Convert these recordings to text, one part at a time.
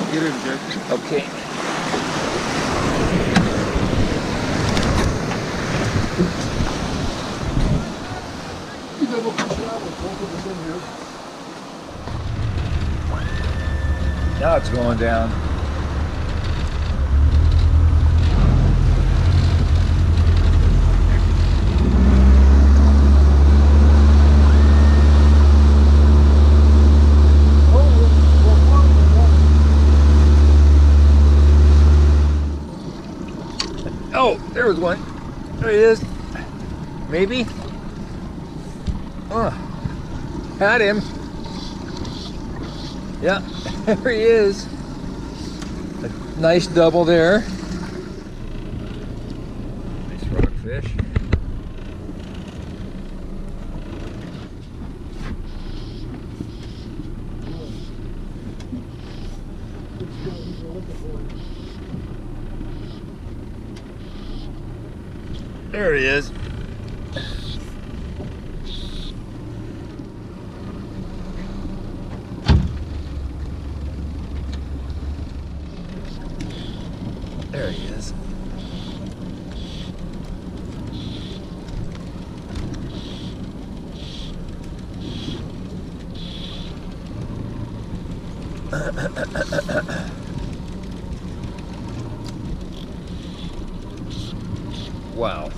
Get in, Jack. Okay. You double push it out with both of us in here. Now it's going down. Oh, there was one. There he is. Maybe. Had him. Yeah, there he is. A nice double there. Nice rockfish. There he is. There he is. Wow.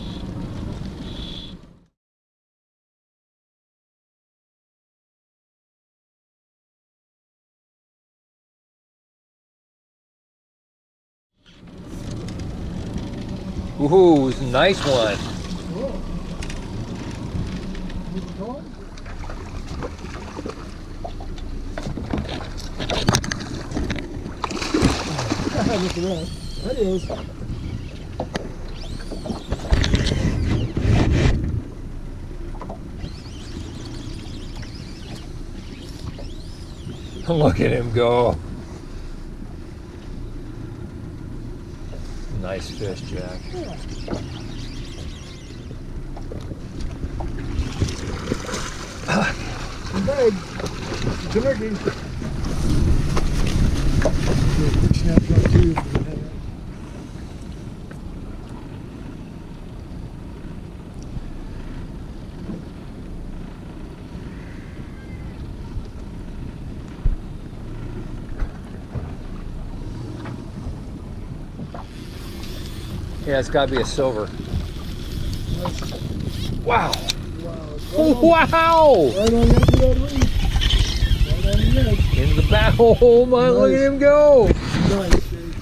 Ooh, it's a nice one. Look at that. That is. Look at him go. Nice fish, Jack. Yeah. Big. Turkey. Snapshot too. Yeah, it's got to be a silver. Wow. Wow. Wow. Right on the edge of that reef. Right on the edge. Into the back. Oh my, nice. Look at him go. Nice, Dave.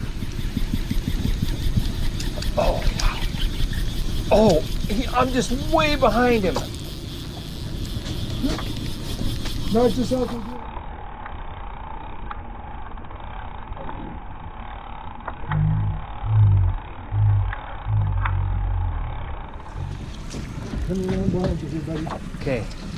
Oh, wow. Oh, I'm just way behind him. Knock yourself in. Coming around behind you here, buddy. Okay.